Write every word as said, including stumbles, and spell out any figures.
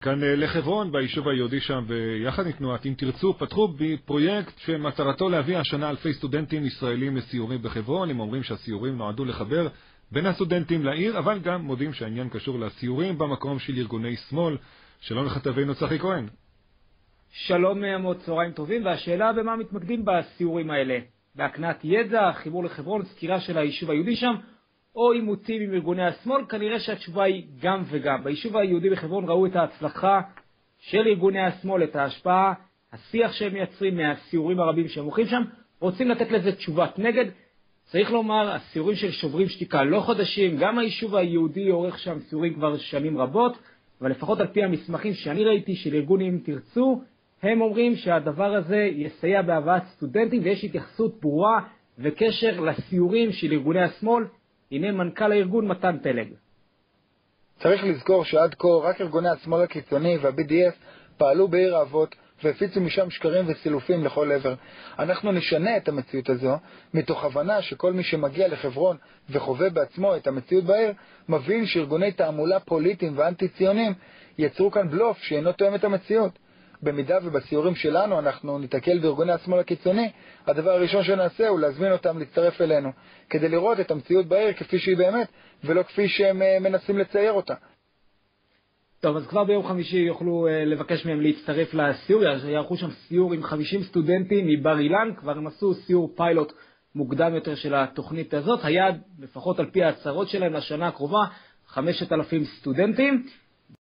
כאן לחברון, ביישוב היהודי שם, ויחד עם תנועת אם תרצו, פתחו בפרויקט שמטרתו להביא השנה אלפי סטודנטים ישראלים לסיורים בחברון. הם אומרים שהסיורים נועדו לחבר בין הסטודנטים לעיר, אבל גם מודים שהעניין קשור לסיורים במקום של ארגוני שמאל. שלום לכתבנו צחי כהן. שלום עמוד, צהריים טובים, והשאלה במה מתמקדים בסיורים האלה? בהקנת ידע, חיבור לחברון, סקירה של היישוב היהודי שם, או אימוצים עם ארגוני השמאל? כנראה שהתשובה היא גם וגם. ביישוב היהודי בחברון ראו את ההצלחה של ארגוני השמאל, את ההשפעה, השיח שהם מייצרים מהסיורים הרבים שהם עורכים שם, רוצים לתת לזה תשובת נגד. צריך לומר, הסיורים של שוברים שתיקה לא חדשים, גם היישוב היהודי עורך שם סיורים כבר שנים רבות, אבל לפחות על פי המסמכים שאני ראיתי של ארגונים אם תרצו, הם אומרים שהדבר הזה יסייע בהבאת סטודנטים, ויש התייחסות ברורה וקשר לסיורים של ארגוני השמאל. הנה מנכ"ל הארגון מתן פלג. צריך לזכור שעד כה רק ארגוני השמאל הקיצוני וה-בי די אף פעלו בעיר האבות והפיצו משם שקרים וסילופים לכל עבר. אנחנו נשנה את המציאות הזו מתוך הבנה שכל מי שמגיע לחברון וחווה בעצמו את המציאות בעיר מבין שארגוני תעמולה פוליטיים ואנטי-ציונים יצרו כאן בלוף שאינו תואם את המציאות. במידה ובסיורים שלנו אנחנו נתקל בארגוני השמאל הקיצוני, הדבר הראשון שנעשה הוא להזמין אותם להצטרף אלינו, כדי לראות את המציאות בעיר כפי שהיא באמת, ולא כפי שהם מנסים לצייר אותה. טוב, אז כבר ביום חמישי יוכלו לבקש מהם להצטרף לסיור. יערכו שם סיור עם חמישים סטודנטים מבר אילן, כבר הם עשו סיור פיילוט מוקדם יותר של התוכנית הזאת. היעד, לפחות על פי ההצהרות שלהם לשנה הקרובה, חמשת אלפים סטודנטים.